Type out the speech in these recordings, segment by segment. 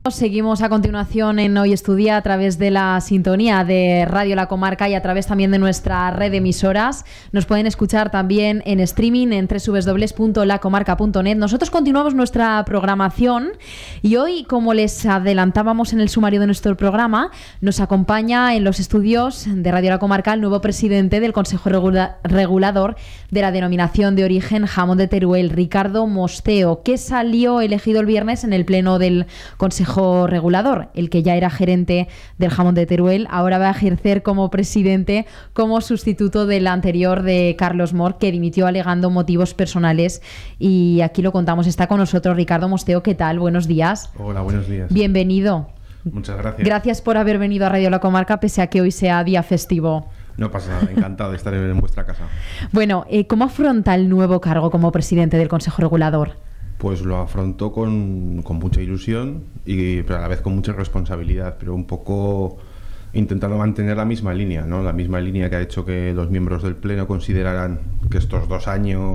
Seguimos a continuación en Hoy Estudia a través de la sintonía de Radio La Comarca y a través también de nuestra red de emisoras. Nos pueden escuchar también en streaming en www.lacomarca.net. Nosotros continuamos nuestra programación y hoy, como les adelantábamos en el sumario de nuestro programa, nos acompaña en los estudios de Radio La Comarca el nuevo presidente del Consejo Regulador de la Denominación de Origen Jamón de Teruel, Ricardo Mosteo, que salió elegido el viernes en el pleno del Consejo Regulador. El que ya era gerente del jamón de Teruel ahora va a ejercer como presidente, como sustituto del anterior de Carlos Mor, que dimitió alegando motivos personales, y aquí lo contamos. Está con nosotros Ricardo Mosteo. ¿Qué tal? Buenos días. Hola, buenos días. Bienvenido. Muchas gracias. Gracias por haber venido a Radio La Comarca pese a que hoy sea día festivo. No pasa nada, encantado de estar en vuestra casa. Bueno, ¿cómo afronta el nuevo cargo como presidente del Consejo Regulador? Pues lo afronto con mucha ilusión, pero a la vez con mucha responsabilidad, pero un poco intentando mantener la misma línea, ¿no? La misma línea que ha hecho que los miembros del Pleno consideraran que estos 2 años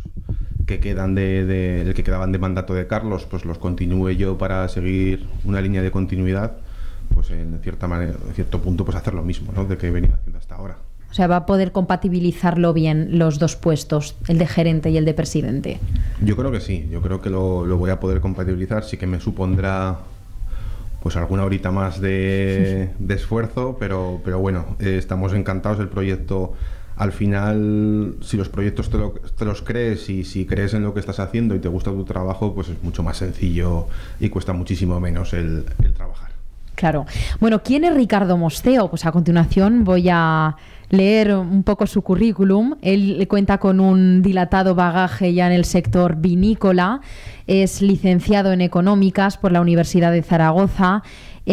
que quedan el que quedaban de mandato de Carlos, pues los continúe yo para seguir una línea de continuidad, pues en cierta manera, en cierto punto, pues hacer lo mismo, ¿no? De que he venido haciendo hasta ahora. O sea, ¿va a poder compatibilizarlo bien los dos puestos, el de gerente y el de presidente? Yo creo que sí, yo creo que lo voy a poder compatibilizar. Sí que me supondrá pues alguna horita más de esfuerzo, pero bueno, estamos encantados. El proyecto, al final, si los proyectos te los crees y si crees en lo que estás haciendo y te gusta tu trabajo, pues es mucho más sencillo y cuesta muchísimo menos el trabajar. Claro. Bueno, ¿quién es Ricardo Mosteo? Pues a continuación voy a leer un poco su currículum. Él cuenta con un dilatado bagaje ya en el sector vinícola. Es licenciado en Económicas por la Universidad de Zaragoza.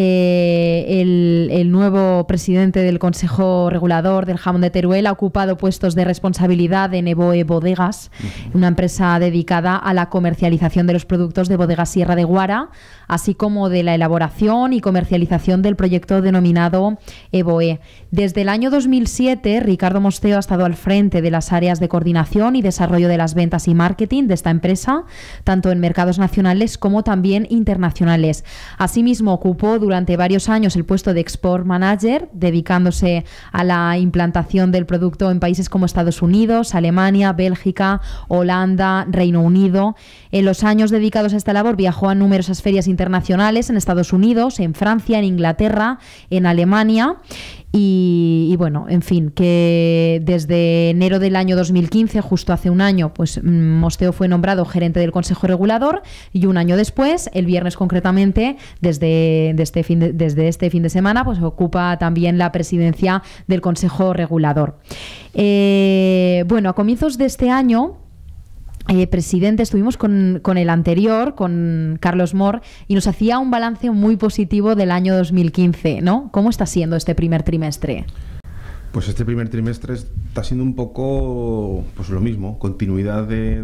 El nuevo presidente del Consejo Regulador del Jamón de Teruel ha ocupado puestos de responsabilidad en EVOE Bodegas, una empresa dedicada a la comercialización de los productos de Bodegas Sierra de Guara, así como de la elaboración y comercialización del proyecto denominado EVOE. Desde el año 2007, Ricardo Mosteo ha estado al frente de las áreas de coordinación y desarrollo de las ventas y marketing de esta empresa, tanto en mercados nacionales como también internacionales. Asimismo, ocupó durante varios años el puesto de Export Manager, dedicándose a la implantación del producto en países como Estados Unidos, Alemania, Bélgica, Holanda, Reino Unido. En los años dedicados a esta labor viajó a numerosas ferias internacionales en Estados Unidos, en Francia, en Inglaterra, en Alemania. Y bueno, en fin, que desde enero del año 2015, justo hace un año, pues Mosteo fue nombrado gerente del Consejo Regulador, y un año después, el viernes concretamente, desde este fin de semana, pues ocupa también la presidencia del Consejo Regulador. Bueno, a comienzos de este año, presidente, estuvimos con el anterior, con Carlos Mor, y nos hacía un balance muy positivo del año 2015, ¿no? ¿Cómo está siendo este primer trimestre? Pues este primer trimestre está siendo un poco pues lo mismo, continuidad de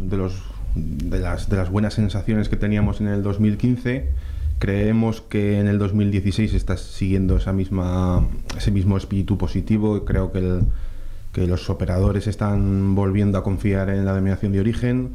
las buenas sensaciones que teníamos en el 2015. Creemos que en el 2016 está siguiendo ese mismo espíritu positivo. Creo que los operadores están volviendo a confiar en la denominación de origen.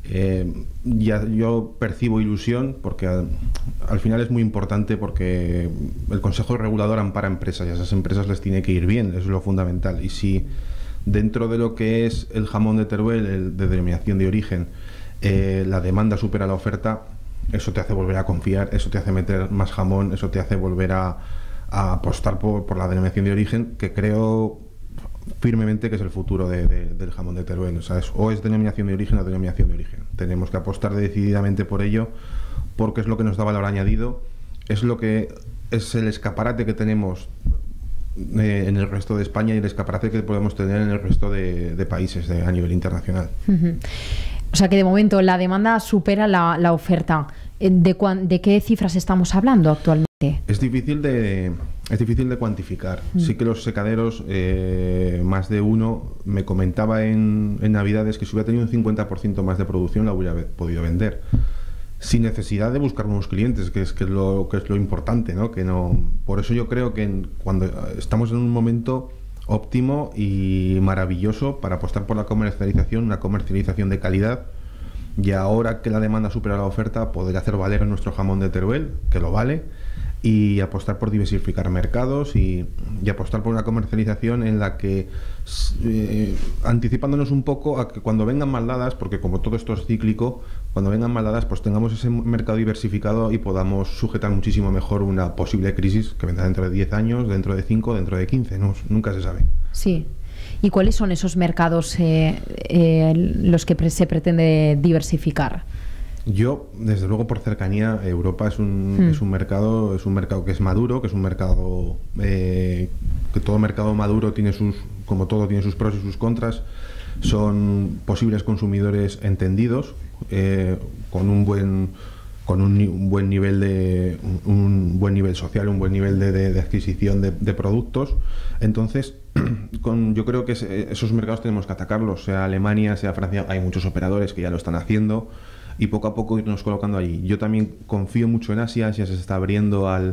Yo percibo ilusión porque al final es muy importante, porque el Consejo Regulador ampara empresas y a esas empresas les tiene que ir bien, eso es lo fundamental. Y si dentro de lo que es el jamón de Teruel, de denominación de origen, la demanda supera la oferta, eso te hace volver a confiar, eso te hace meter más jamón, eso te hace volver a apostar por la denominación de origen, que creo firmemente que es el futuro del jamón de Teruel. O sea, o es denominación de origen o denominación de origen. Tenemos que apostar decididamente por ello, porque es lo que nos da valor añadido, es lo que es el escaparate que tenemos en el resto de España y el escaparate que podemos tener en el resto de países a nivel internacional. O sea que de momento la demanda supera la oferta. ¿De qué cifras estamos hablando actualmente? Es difícil de cuantificar. Sí que los secaderos, más de uno, me comentaba en Navidades que si hubiera tenido un 50% más de producción la hubiera podido vender, sin necesidad de buscar nuevos clientes, que es lo importante, ¿no? Por eso yo creo que cuando estamos en un momento óptimo y maravilloso para apostar por la comercialización, una comercialización de calidad, y ahora que la demanda supera la oferta, poder hacer valer nuestro jamón de Teruel, que lo vale, y apostar por diversificar mercados y apostar por una comercialización en la que, anticipándonos un poco a que cuando vengan más dadas, porque como todo esto es cíclico, cuando vengan más dadas, pues tengamos ese mercado diversificado y podamos sujetar muchísimo mejor una posible crisis que vendrá dentro de 10 años, dentro de 5, dentro de 15, ¿no? Nunca se sabe. Sí. ¿Y cuáles son esos mercados los que se pretende diversificar? Yo, desde luego, por cercanía, Europa es un mercado que es maduro, que es un mercado que todo mercado maduro tiene como todo, tiene sus pros y sus contras. Son posibles consumidores entendidos, con un buen nivel social, un buen nivel de adquisición de productos. Entonces, yo creo que esos mercados tenemos que atacarlos, sea Alemania, sea Francia. Hay muchos operadores que ya lo están haciendo, y poco a poco irnos colocando allí. Yo también confío mucho en Asia. Asia se está abriendo al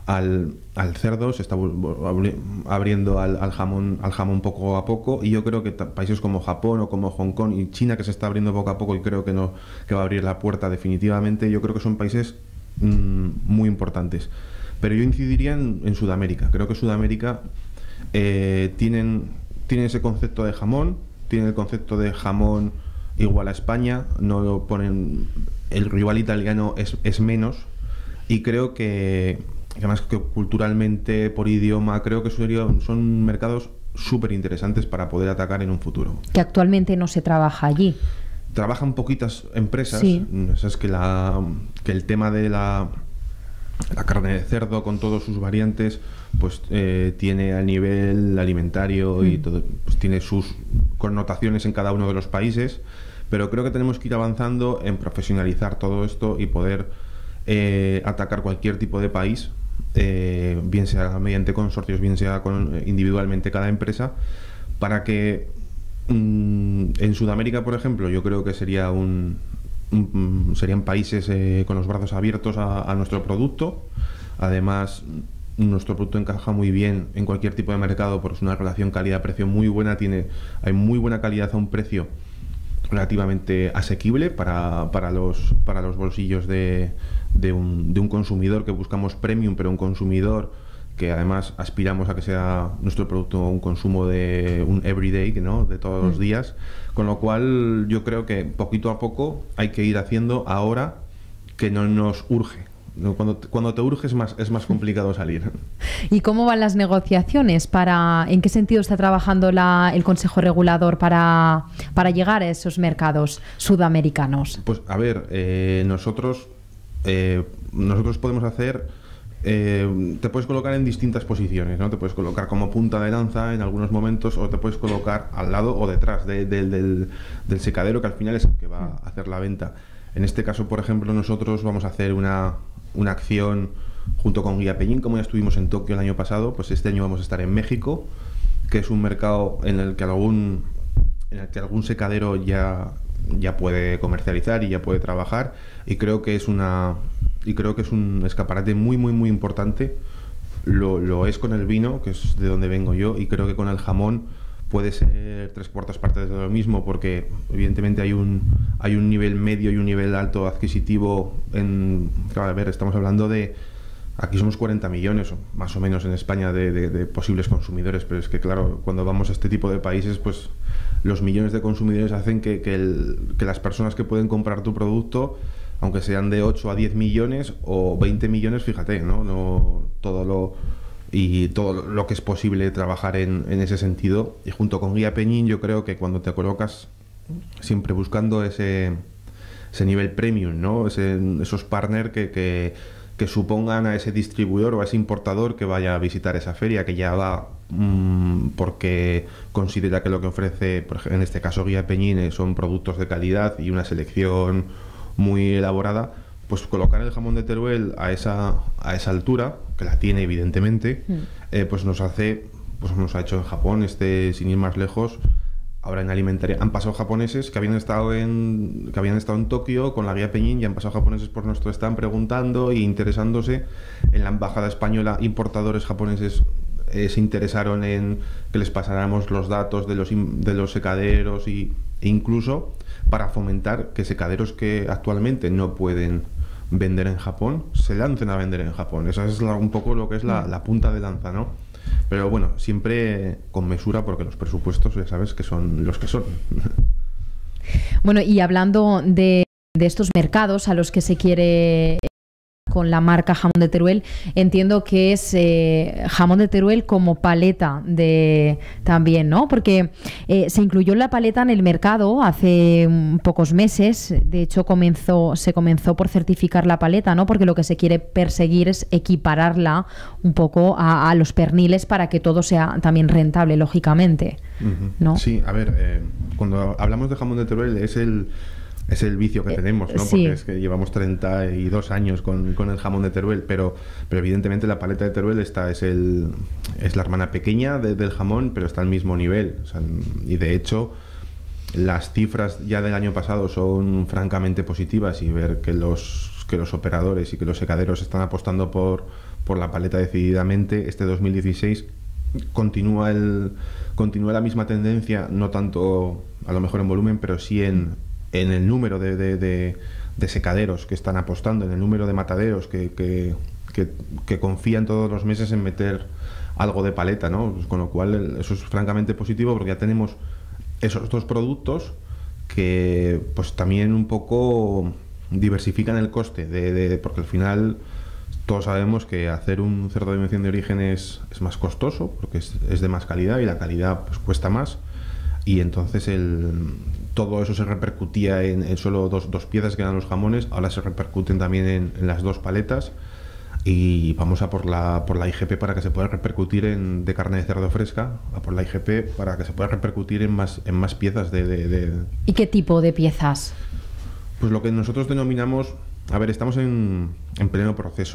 cerdo, se está abriendo al jamón poco a poco, y yo creo que países como Japón o como Hong Kong y China, que se está abriendo poco a poco y creo que va a abrir la puerta definitivamente, yo creo que son países muy importantes. Pero yo incidiría en Sudamérica. Creo que Sudamérica tienen ese concepto de jamón, tienen el concepto de jamón igual a España, no lo ponen, el rival italiano es menos, y creo que además que culturalmente, por idioma, creo que son mercados súper interesantes para poder atacar en un futuro. Que actualmente no se trabaja allí. Trabajan poquitas empresas. Sí. Es que el tema de la carne de cerdo con todas sus variantes, pues tiene a nivel alimentario y todo, pues tiene sus connotaciones en cada uno de los países, pero creo que tenemos que ir avanzando en profesionalizar todo esto y poder atacar cualquier tipo de país, bien sea mediante consorcios, bien sea individualmente cada empresa, para que en Sudamérica, por ejemplo, yo creo que serían países con los brazos abiertos a nuestro producto. Además, nuestro producto encaja muy bien en cualquier tipo de mercado porque es una relación calidad-precio muy buena, hay muy buena calidad a un precio relativamente asequible para los bolsillos de un consumidor que buscamos premium, pero un consumidor que además aspiramos a que sea nuestro producto un consumo de un everyday, ¿no?, de todos los días, con lo cual yo creo que poquito a poco hay que ir haciendo ahora que no nos urge. Cuando te urge es más complicado salir. ¿Y cómo van las negociaciones? ¿En qué sentido está trabajando el Consejo Regulador para llegar a esos mercados sudamericanos? Pues a ver, nosotros podemos hacer... te puedes colocar en distintas posiciones, ¿no? Te puedes colocar como punta de lanza en algunos momentos, o te puedes colocar al lado o detrás del secadero, que al final es el que va a hacer la venta. En este caso, por ejemplo, nosotros vamos a hacer una acción junto con Guía Peñín, como ya estuvimos en Tokio el año pasado. Pues este año vamos a estar en México, que es un mercado en el que algún secadero ya puede comercializar y ya puede trabajar, y creo que es un escaparate muy muy muy importante. Lo es con el vino, que es de donde vengo yo, y creo que con el jamón puede ser 3/4 partes de lo mismo, porque evidentemente hay un nivel medio y un nivel alto adquisitivo. Claro, a ver, estamos hablando de... Aquí somos 40 millones, más o menos, en España de posibles consumidores, pero es que, claro, cuando vamos a este tipo de países, pues los millones de consumidores hacen que las personas que pueden comprar tu producto, aunque sean de 8 a 10 millones o 20 millones, fíjate, ¿no? Todo lo que es posible trabajar en ese sentido. Y junto con Guía Peñín, yo creo que cuando te colocas siempre buscando ese nivel premium, ¿no? Esos partners que supongan a ese distribuidor o a ese importador que vaya a visitar esa feria, que ya va porque considera que lo que ofrece, en este caso Guía Peñín, son productos de calidad y una selección muy elaborada. Pues colocar el jamón de Teruel a esa altura, que la tiene evidentemente, pues nos ha hecho en Japón, sin ir más lejos. Ahora en alimentaria han pasado japoneses que habían estado en Tokio con la Guía Peñín, y han pasado japoneses por nuestro stand preguntando e interesándose. En la embajada española, importadores japoneses se interesaron en que les pasáramos los datos de los secaderos y e incluso para fomentar que secaderos que actualmente no pueden vender en Japón se lancen a vender en Japón. Esa es un poco lo que es la punta de lanza, ¿no? Pero bueno, siempre con mesura, porque los presupuestos ya sabes que son los que son. Bueno, y hablando de estos mercados a los que se quiere con la marca Jamón de Teruel, entiendo que es Jamón de Teruel como paleta también, ¿no? Porque se incluyó la paleta en el mercado hace pocos meses. De hecho, se comenzó por certificar la paleta, ¿no? Porque lo que se quiere perseguir es equipararla un poco a los perniles para que todo sea también rentable, lógicamente, ¿no? Sí, a ver, cuando hablamos de Jamón de Teruel es el vicio que tenemos, ¿no? Sí. Porque es que llevamos 32 años con el jamón de Teruel, pero evidentemente la paleta de Teruel es la hermana pequeña del jamón, pero está al mismo nivel. O sea, y de hecho, las cifras ya del año pasado son francamente positivas, y ver que los operadores y que los secaderos están apostando por la paleta decididamente. Este 2016 continúa la misma tendencia, no tanto a lo mejor en volumen, pero sí en el número de secaderos que están apostando, en el número de mataderos que confían todos los meses en meter algo de paleta, ¿no? Pues con lo cual eso es francamente positivo, porque ya tenemos esos dos productos que pues también un poco diversifican el coste, porque al final todos sabemos que hacer un cerdo de mención de origen es más costoso, porque es de más calidad, y la calidad pues cuesta más. Y entonces todo eso se repercutía en solo dos piezas que eran los jamones. Ahora se repercuten también en las dos paletas, y vamos a por la IGP para que se pueda repercutir de carne de cerdo fresca, a por la IGP para que se pueda repercutir en más piezas ¿Y qué tipo de piezas? Pues lo que nosotros denominamos, a ver, estamos en pleno proceso,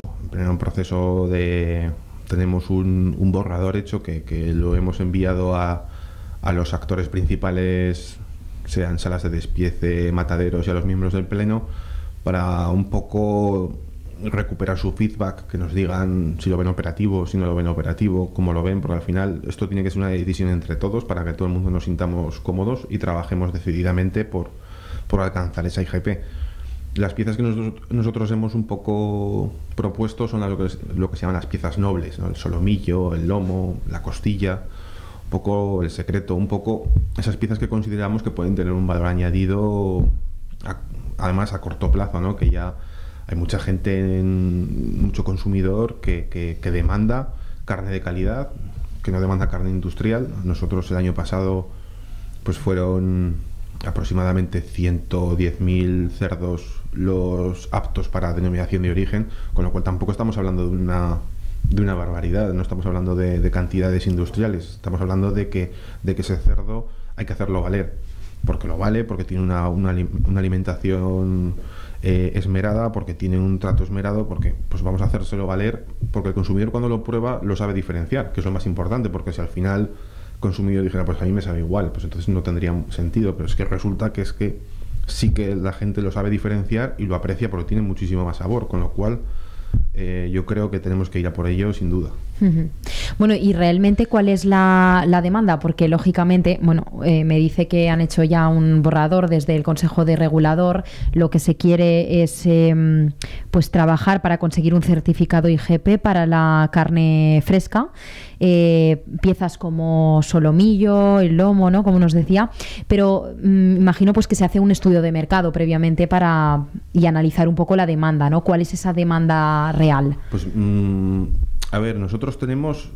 tenemos un borrador hecho que lo hemos enviado a los actores principales, sean salas de despiece, mataderos, y a los miembros del pleno, para un poco recuperar su feedback, que nos digan si lo ven operativo, si no lo ven operativo, cómo lo ven, porque al final esto tiene que ser una decisión entre todos para que todo el mundo nos sintamos cómodos y trabajemos decididamente por alcanzar esa IGP. Las piezas que nosotros hemos un poco propuesto son lo que se llaman las piezas nobles, ¿no? El solomillo, el lomo, la costilla, un poco el secreto, un poco esas piezas que consideramos que pueden tener un valor añadido, además a corto plazo, ¿no? Que ya hay mucha gente, mucho consumidor que demanda carne de calidad, que no demanda carne industrial. Nosotros el año pasado pues fueron aproximadamente 110.000 cerdos los aptos para denominación de origen, con lo cual tampoco estamos hablando de una barbaridad, no estamos hablando de cantidades industriales, estamos hablando de que ese cerdo hay que hacerlo valer, porque lo vale, porque tiene una alimentación esmerada, porque tiene un trato esmerado, porque pues vamos a hacérselo valer, porque el consumidor cuando lo prueba lo sabe diferenciar, que es lo más importante, porque si al final el consumidor dijera pues a mí me sabe igual, pues entonces no tendría sentido, pero es que resulta que sí que la gente lo sabe diferenciar y lo aprecia porque tiene muchísimo más sabor, con lo cual yo creo que tenemos que ir a por ello sin duda. Bueno, y realmente ¿cuál es la demanda? Porque lógicamente, bueno, me dice que han hecho ya un borrador desde el Consejo de Regulador. Lo que se quiere es pues trabajar para conseguir un certificado IGP para la carne fresca, piezas como solomillo, el lomo, ¿no? Como nos decía, pero imagino pues que se hace un estudio de mercado previamente y analizar un poco la demanda, ¿no? ¿Cuál es esa demanda real? Pues a ver, nosotros tenemos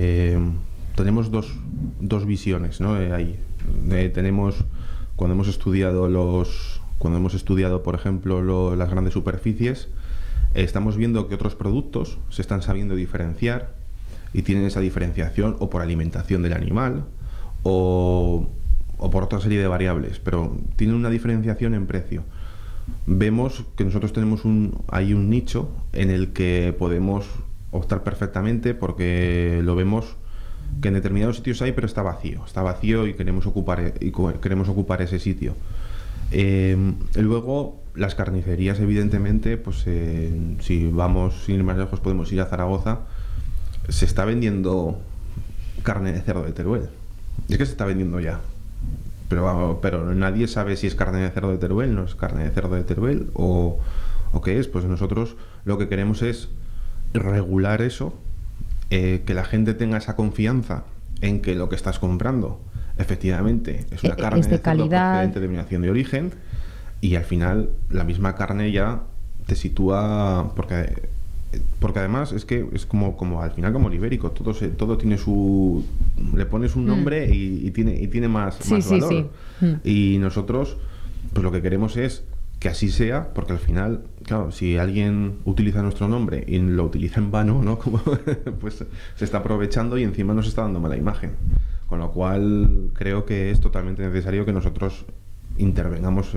dos visiones, ¿no? Ahí tenemos, cuando hemos estudiado por ejemplo las grandes superficies, estamos viendo que otros productos se están sabiendo diferenciar y tienen esa diferenciación o por alimentación del animal o por otra serie de variables, pero tienen una diferenciación en precio. Vemos que nosotros tenemos hay un nicho en el que podemos optar perfectamente, porque lo vemos que en determinados sitios hay, pero está vacío y queremos ocupar ese sitio. Luego las carnicerías, evidentemente, pues si vamos sin ir más lejos podemos ir a Zaragoza, se está vendiendo carne de cerdo de Teruel, es que se está vendiendo ya, pero nadie sabe si es carne de cerdo de Teruel, no es carne de cerdo de Teruel o qué es. Pues nosotros lo que queremos es regular eso, que la gente tenga esa confianza en que lo que estás comprando efectivamente es una carne es de de cerdo calidad, procedente de denominación de origen, y al final la misma carne ya te sitúa, porque además es que es como al final como el ibérico, todo tiene su, le pones un nombre y tiene más valor. Y nosotros pues lo que queremos es que así sea, porque al final, claro, si alguien utiliza nuestro nombre y lo utiliza en vano, ¿no? Como, pues se está aprovechando y encima nos está dando mala imagen. Con lo cual creo que es totalmente necesario que nosotros intervengamos,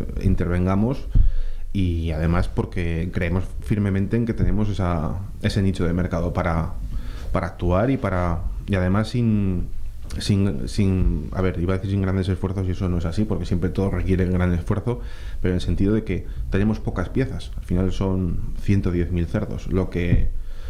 y además porque creemos firmemente en que tenemos ese nicho de mercado para actuar y además sin, a ver, iba a decir sin grandes esfuerzos, y eso no es así, porque siempre todo requiere gran esfuerzo, pero en el sentido de que tenemos pocas piezas. Al final son 110.000 cerdos, lo que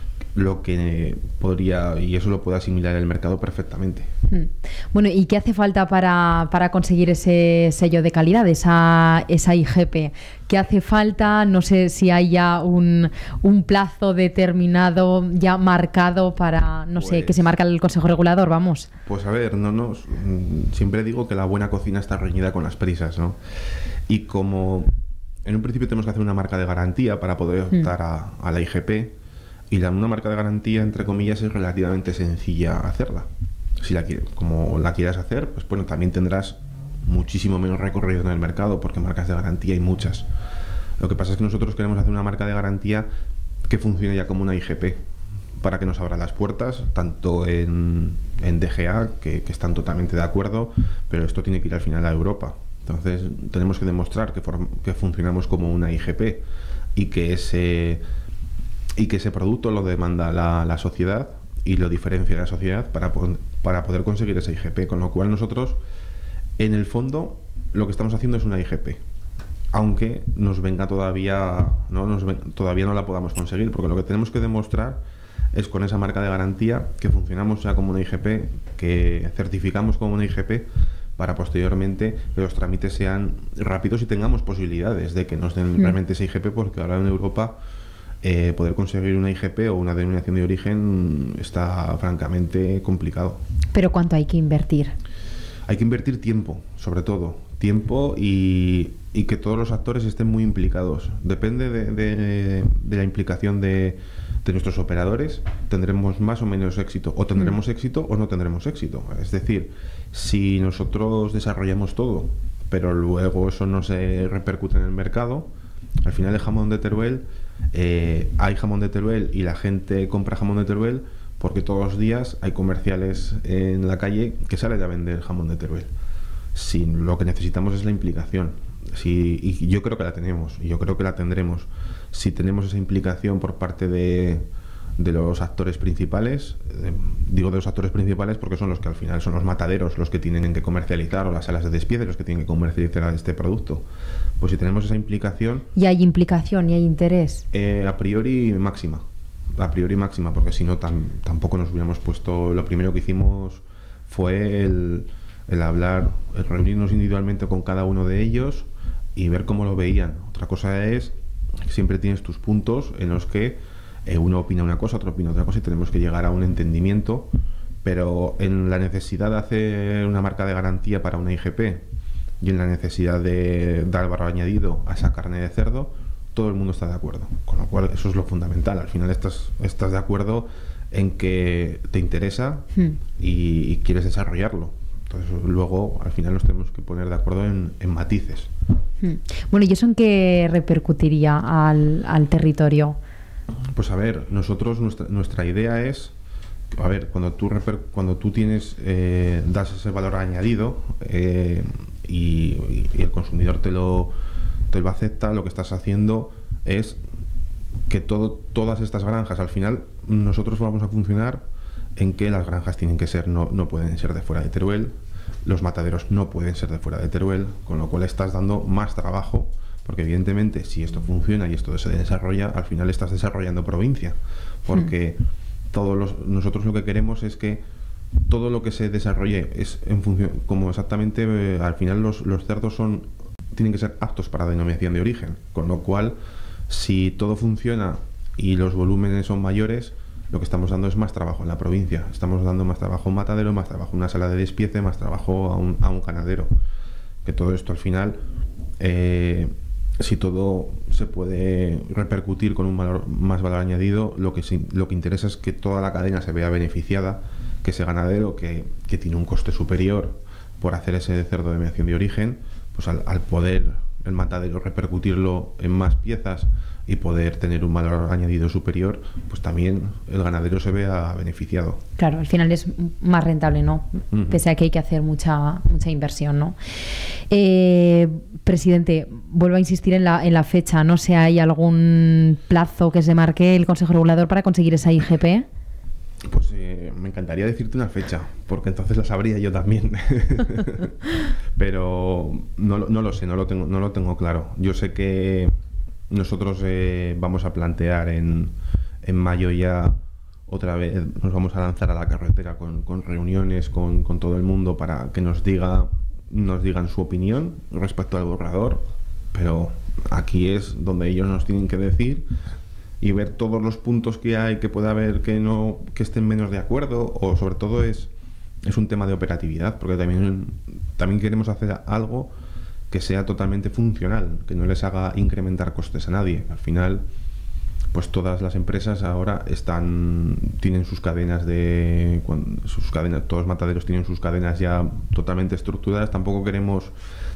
podría, y eso lo puede asimilar el mercado perfectamente. Bueno, ¿y qué hace falta para conseguir ese sello de calidad, esa IGP? ¿Qué hace falta? No sé si hay ya un plazo determinado, ya marcado para, no sé, que se marca el Consejo Regulador, vamos. Pues a ver, siempre digo que la buena cocina está reñida con las prisas, ¿no? Y como en un principio tenemos que hacer una marca de garantía para poder optar a la IGP, y una marca de garantía, entre comillas, es relativamente sencilla hacerla. Si como la quieras hacer, pues bueno, también tendrás muchísimo menos recorrido en el mercado, porque marcas de garantía hay muchas. Lo que pasa es que nosotros queremos hacer una marca de garantía que funcione ya como una IGP, para que nos abra las puertas, tanto en DGA, que están totalmente de acuerdo, pero esto tiene que ir al final a Europa. Entonces tenemos que demostrar que funcionamos como una IGP y que ese producto lo demanda la sociedad y lo diferencia de la sociedad para poder conseguir esa IGP, con lo cual nosotros, en el fondo, lo que estamos haciendo es una IGP, aunque nos venga todavía no la podamos conseguir, porque lo que tenemos que demostrar es con esa marca de garantía que funcionamos ya como una IGP, que certificamos como una IGP, para posteriormente que los trámites sean rápidos y tengamos posibilidades de que nos den realmente esa IGP, porque ahora en Europa poder conseguir una IGP o una denominación de origen está francamente complicado. ¿Pero cuánto hay que invertir? Hay que invertir tiempo, sobre todo. Tiempo y que todos los actores estén muy implicados. Depende de la implicación de nuestros operadores, tendremos más o menos éxito. O tendremos éxito o no tendremos éxito. Es decir, si nosotros desarrollamos todo, pero luego eso no se repercute en el mercado, al final el jamón de Teruel, hay jamón de Teruel y la gente compra jamón de Teruel porque todos los días hay comerciales en la calle que salen a vender jamón de Teruel. Si lo que necesitamos es la implicación, y yo creo que la tenemos, y yo creo que la tendremos, si tenemos esa implicación por parte de los actores principales. Digo de los actores principales porque son los que al final son los mataderos los que tienen que comercializar, o las salas de despiece los que tienen que comercializar este producto. Pues si tenemos esa implicación... ¿Y hay implicación y hay interés? A priori máxima, porque si no tampoco nos hubiéramos puesto... Lo primero que hicimos fue el hablar, el reunirnos individualmente con cada uno de ellos y ver cómo lo veían. Otra cosa es, siempre tienes tus puntos en los que uno opina una cosa, otro opina otra cosa, y tenemos que llegar a un entendimiento, pero en la necesidad de hacer una marca de garantía para una IGP y en la necesidad de dar valor añadido a esa carne de cerdo, todo el mundo está de acuerdo, con lo cual eso es lo fundamental. Al final estás de acuerdo en que te interesa y quieres desarrollarlo. Entonces luego al final nos tenemos que poner de acuerdo en matices. Bueno, ¿y eso en qué repercutiría al territorio? Pues a ver, nosotros nuestra idea es, a ver, cuando tú tienes, das ese valor añadido y el consumidor te lo acepta, lo que estás haciendo es que todas estas granjas, al final nosotros vamos a funcionar en que las granjas tienen que ser, no pueden ser de fuera de Teruel, los mataderos no pueden ser de fuera de Teruel, con lo cual estás dando más trabajo. Porque evidentemente si esto funciona y esto se desarrolla, al final estás desarrollando provincia. Porque nosotros lo que queremos es que todo lo que se desarrolle es en función, como exactamente, al final los cerdos tienen que ser aptos para denominación de origen, con lo cual, si todo funciona y los volúmenes son mayores, lo que estamos dando es más trabajo en la provincia. Estamos dando más trabajo a un matadero, más trabajo a una sala de despiece, más trabajo a un ganadero. Que todo esto al final, si todo se puede repercutir con un más valor añadido, lo que interesa es que toda la cadena se vea beneficiada, que ese ganadero que tiene un coste superior por hacer ese cerdo de mención de origen, pues al poder el matadero repercutirlo en más piezas y poder tener un valor añadido superior, pues también el ganadero se vea beneficiado. Claro, al final es más rentable, ¿no? Pese a que hay que hacer mucha inversión, ¿no? Presidente, vuelvo a insistir en la fecha, no sé, ¿hay algún plazo que se marque el Consejo Regulador para conseguir esa IGP? Pues me encantaría decirte una fecha, porque entonces la sabría yo también. Pero no lo sé, no lo tengo claro. Yo sé que nosotros vamos a plantear en mayo ya otra vez, nos vamos a lanzar a la carretera con reuniones con todo el mundo para que nos digan su opinión respecto al borrador, pero aquí es donde ellos nos tienen que decir y ver todos los puntos que hay, que pueda haber que estén menos de acuerdo, o sobre todo es un tema de operatividad, porque también queremos hacer algo que sea totalmente funcional, que no les haga incrementar costes a nadie. Al final, pues todas las empresas ahora tienen sus cadenas todos los mataderos tienen sus cadenas ya totalmente estructuradas. Tampoco queremos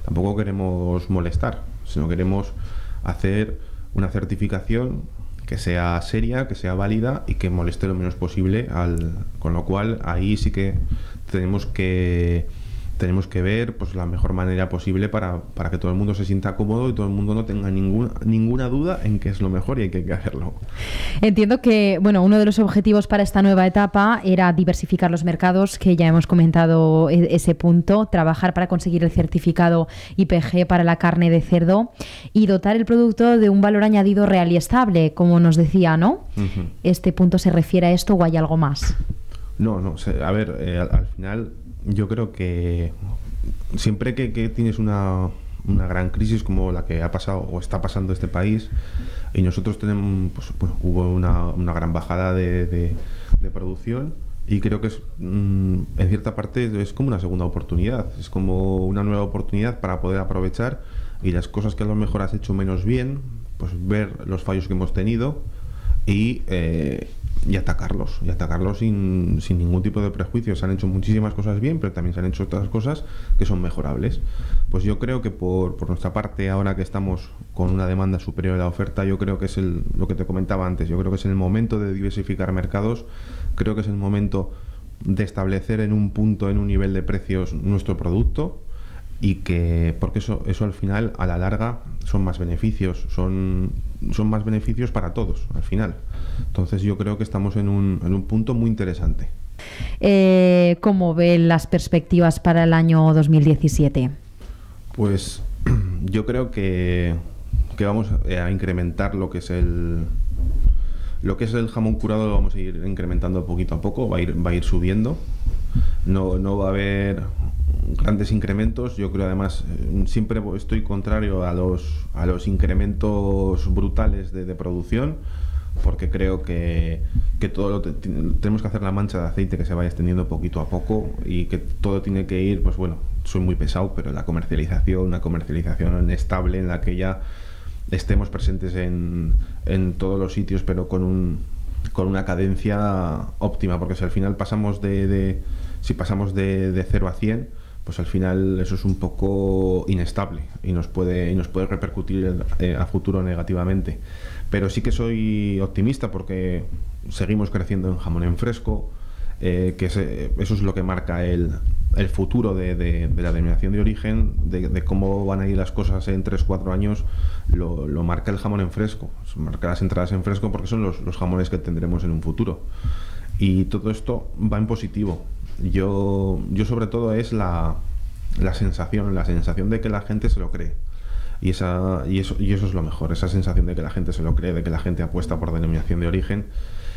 molestar, sino queremos hacer una certificación que sea seria, que sea válida y que moleste lo menos posible, con lo cual ahí sí que tenemos que ver pues la mejor manera posible para que todo el mundo se sienta cómodo y todo el mundo no tenga ninguna duda en que es lo mejor y hay que hacerlo. Entiendo que uno de los objetivos para esta nueva etapa era diversificar los mercados, que ya hemos comentado ese punto, trabajar para conseguir el certificado IPG para la carne de cerdo y dotar el producto de un valor añadido real y estable, como nos decía, ¿no? Uh-huh. ¿Este punto se refiere a esto o hay algo más? No, a ver, al final yo creo que siempre que tienes una gran crisis como la que ha pasado o está pasando este país, y nosotros tenemos, hubo una gran bajada de producción, y creo que en cierta parte es como una segunda oportunidad, es como una nueva oportunidad para poder aprovechar y las cosas que a lo mejor has hecho menos bien, pues ver los fallos que hemos tenido y atacarlos sin ningún tipo de prejuicio. Se han hecho muchísimas cosas bien, pero también se han hecho otras cosas que son mejorables. Pues yo creo que por nuestra parte, ahora que estamos con una demanda superior a la oferta, yo creo que es lo que te comentaba antes, yo creo que es el momento de diversificar mercados, creo que es el momento de establecer en un nivel de precios nuestro producto, y porque eso al final, a la larga, son más beneficios, son más beneficios para todos al final. Entonces yo creo que estamos en un punto muy interesante. ¿Cómo ven las perspectivas para el año 2017? Pues yo creo que vamos a incrementar lo que es el jamón curado, lo vamos a ir incrementando poquito a poco, va a ir subiendo. No va a haber grandes incrementos. Yo creo, además, siempre estoy contrario a los incrementos brutales de producción, porque creo que tenemos que hacer la mancha de aceite que se vaya extendiendo poquito a poco, y que todo tiene que ir, pues bueno, soy muy pesado, pero una comercialización estable en la que ya estemos presentes en todos los sitios, pero con una cadencia óptima, porque si al final pasamos de 0 a 100, pues al final eso es un poco inestable y nos puede repercutir a futuro negativamente. Pero sí que soy optimista porque seguimos creciendo en jamón en fresco, eso es lo que marca el futuro de la denominación de origen, de cómo van a ir las cosas en 3-4 años, lo marca el jamón en fresco, marca las entradas en fresco, porque son los jamones que tendremos en un futuro. Y todo esto va en positivo. Yo sobre todo es la sensación de que la gente se lo cree. Y eso es lo mejor, esa sensación de que la gente se lo cree, de que la gente apuesta por denominación de origen,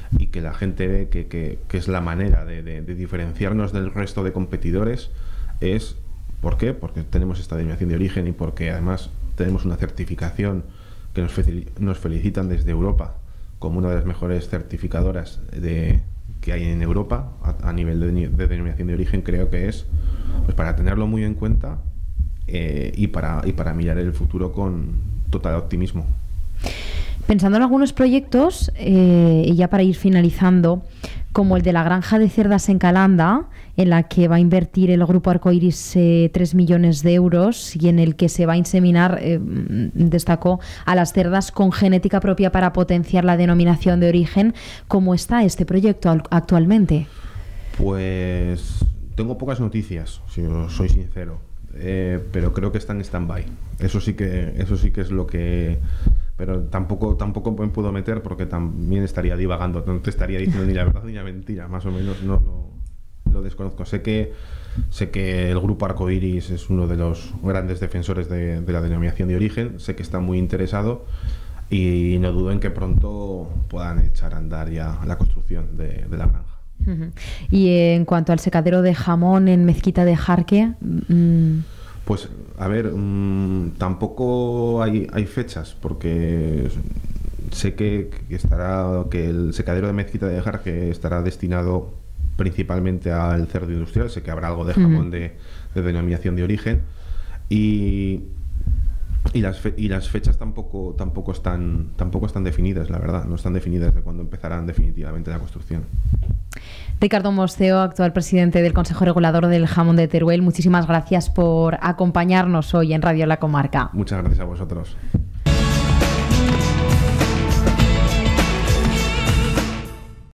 y que la gente ve que es la manera de diferenciarnos del resto de competidores. ¿Por qué? Porque tenemos esta denominación de origen y porque además tenemos una certificación que nos felicitan desde Europa como una de las mejores certificadoras que hay en Europa a nivel de denominación de origen. Creo que es pues para tenerlo muy en cuenta y para mirar el futuro con total optimismo. Pensando en algunos proyectos, y ya para ir finalizando, como el de la granja de cerdas en Calanda, en la que va a invertir el Grupo Arcoiris 3 millones de euros y en el que se va a inseminar, destacó, a las cerdas con genética propia para potenciar la denominación de origen. ¿Cómo está este proyecto actualmente? Pues tengo pocas noticias, si os soy sincero, pero creo que está en stand-by. Eso sí que es lo que... Pero tampoco me puedo meter porque también estaría divagando, no te estaría diciendo ni la verdad ni la mentira, más o menos no lo desconozco. Sé que el Grupo Arcoiris es uno de los grandes defensores de la denominación de origen, sé que está muy interesado y no dudo en que pronto puedan echar a andar ya la construcción de la granja. Y en cuanto al secadero de jamón en Mezquita de Jarque... Pues, a ver, tampoco hay fechas, porque sé que el secadero de Mezquita de Jarque estará destinado principalmente al cerdo industrial. Sé que habrá algo de jamón de denominación de origen y las fechas tampoco están definidas, la verdad. No están definidas de cuándo empezarán definitivamente la construcción. Ricardo Mosteo, actual presidente del Consejo Regulador del Jamón de Teruel, muchísimas gracias por acompañarnos hoy en Radio La Comarca. Muchas gracias a vosotros.